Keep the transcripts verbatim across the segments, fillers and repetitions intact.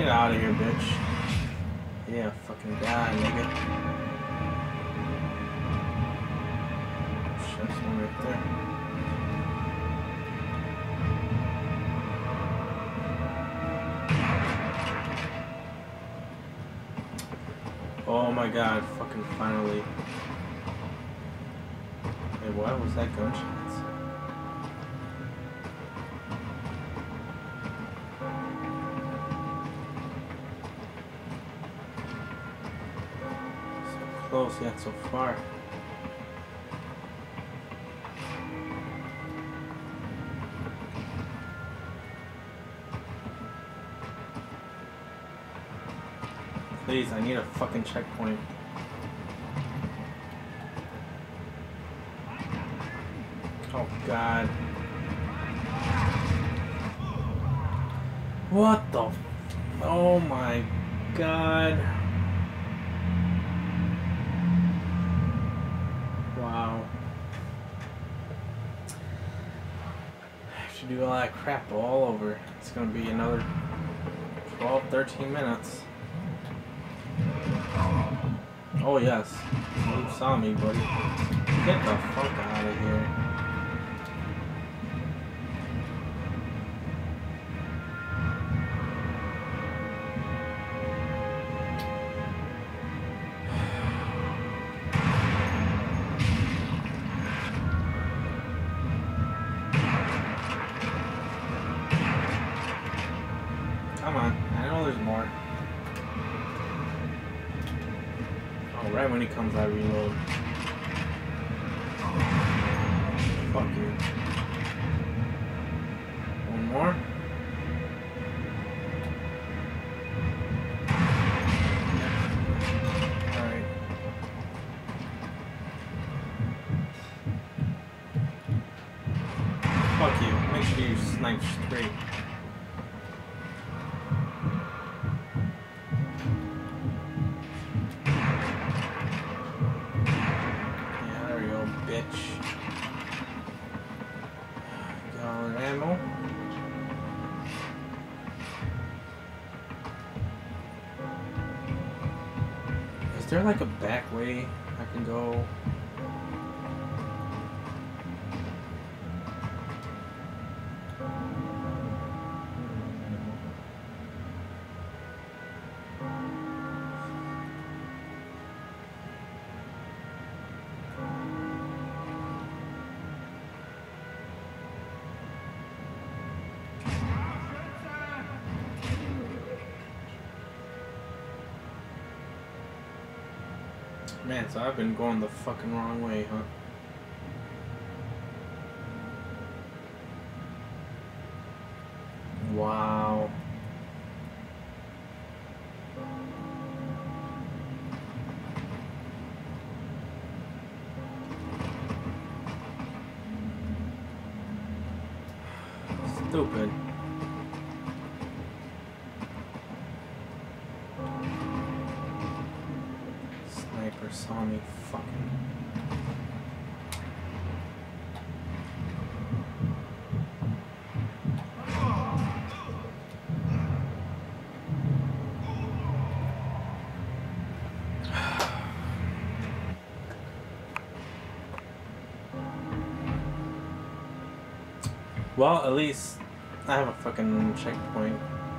Get out of here, bitch. Yeah, fucking die, nigga. Shit, there's one right there. Oh my god, fucking finally. Hey, what was that gunshot? Close yet so far. Please, I need a fucking checkpoint. Oh god. What the f- oh my god. Wow. I have to do all that crap all over. It's gonna be another twelve, thirteen minutes. Oh yes. You saw me, buddy. Get the fuck out of here. Come on, I know there's more. Oh, right when he comes, I reload. Fuck you. One more. Alright. Fuck you. Make sure you snipe straight. Ammo. Is there like a back way I can go? Man, so I've been going the fucking wrong way, huh? Wow. Stupid. Sniper saw me fucking. Well, at least I have a fucking checkpoint.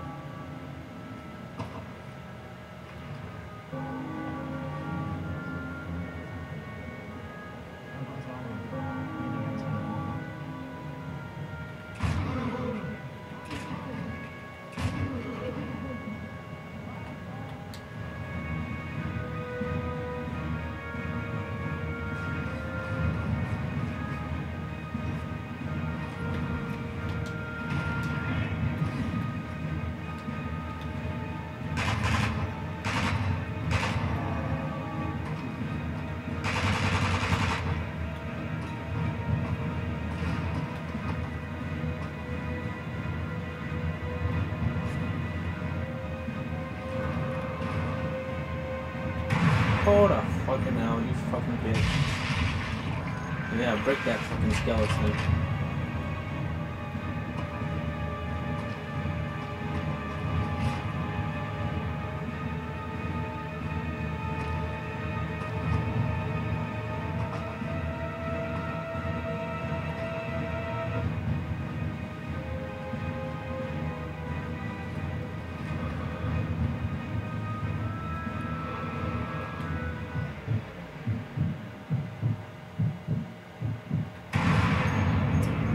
Hold the fucking hell, you fucking bitch. Yeah, break that fucking skeleton.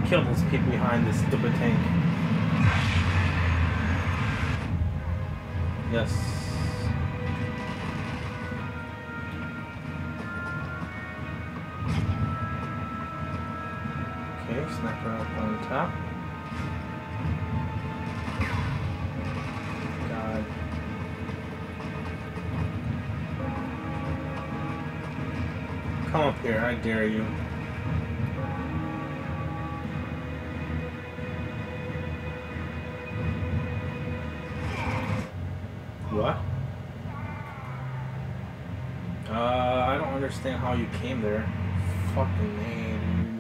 kill those people behind this stupid tank. Yes. Okay, sniper up on top. God. Come up here, I dare you. What? Uh, I don't understand how you came there. Fucking man, dude.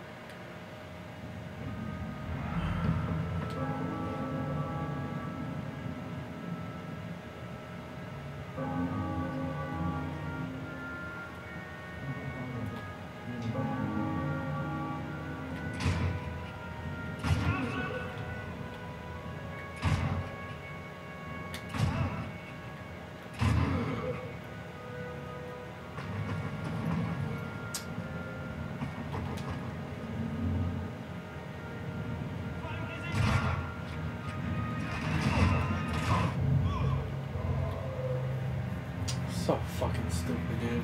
So fucking stupid, dude.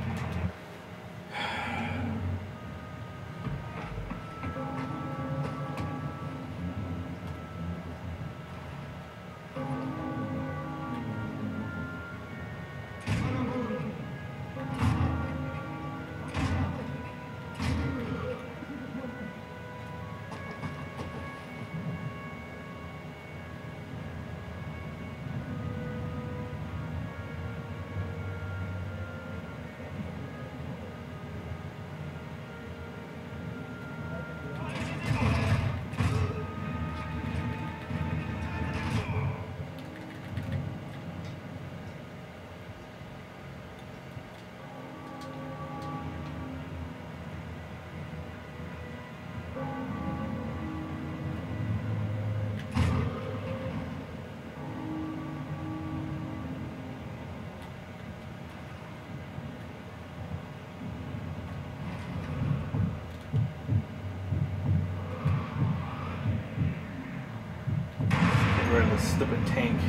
Get rid of this stupid tank.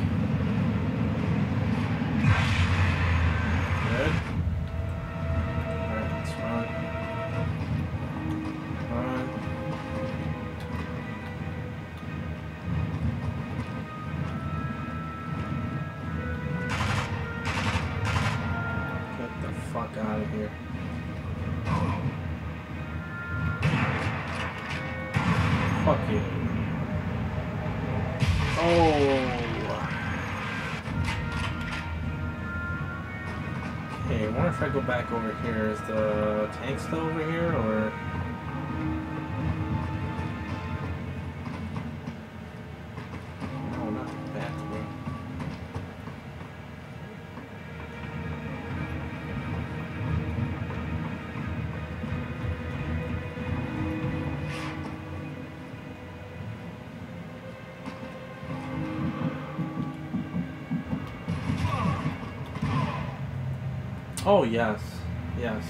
Good. Alright, let's run. Run. Get the fuck out of here. Fuck you. Oh. Okay, I wonder if I go back over here. Is the tank still over here, or? No, not the bathroom. Oh, yes. Yes.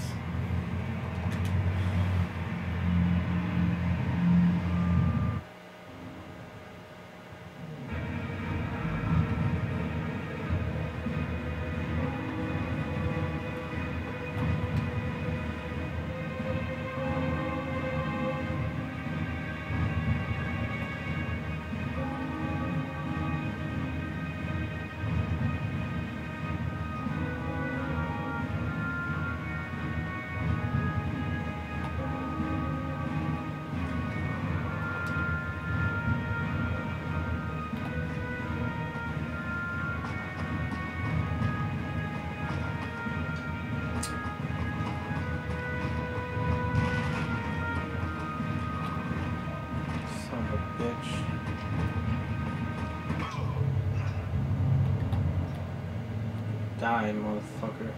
Die, motherfucker.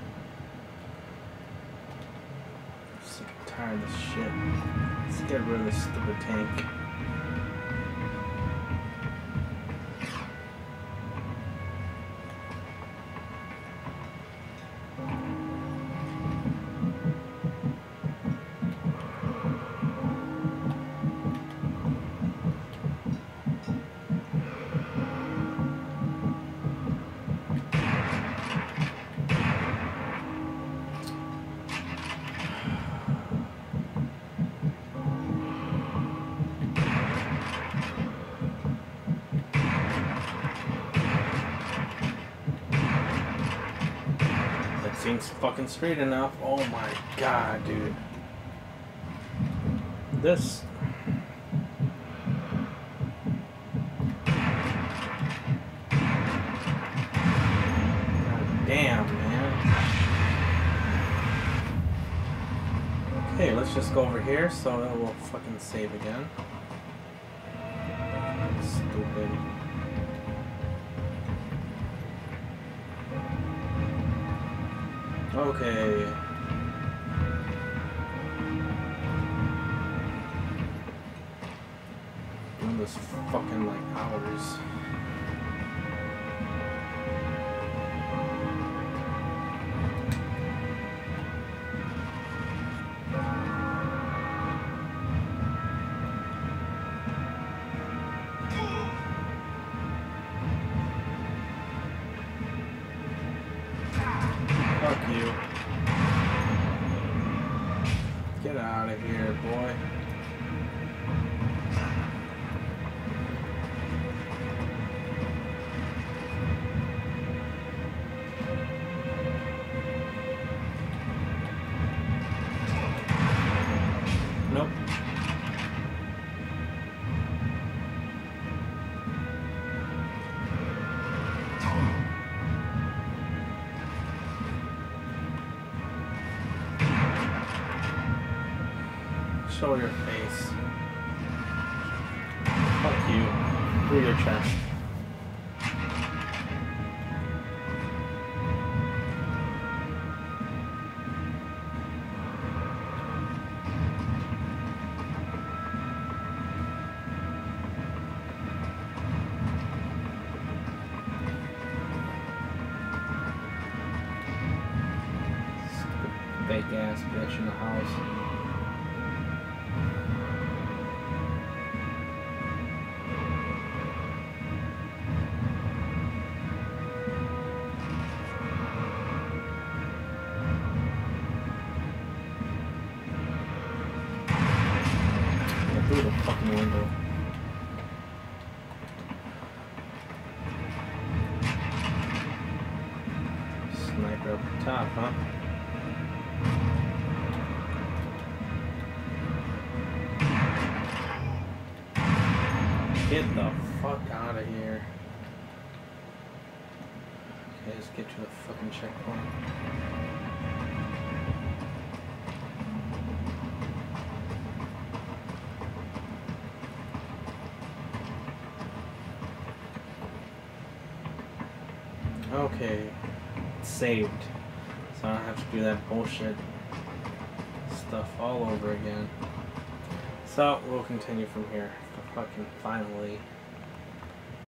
I'm sick and tired of this shit. Let's get rid of this stupid tank. seems fucking straight enough. Oh my god, dude. This... God damn, man. Okay, let's just go over here so that we'll fucking save again. Stupid. Okay. Doing this fucking like hours. Fuck you. Get out of here, boy. Nope. Show your face. Fuck you. Through your chest. Stupid fake ass bitch in the house. Through the fucking window. Sniper up the top, huh? Get the fuck out of here. Okay, let's get to the fucking checkpoint. Okay, it's saved, so I don't have to do that bullshit stuff all over again. So we'll continue from here. Fucking finally.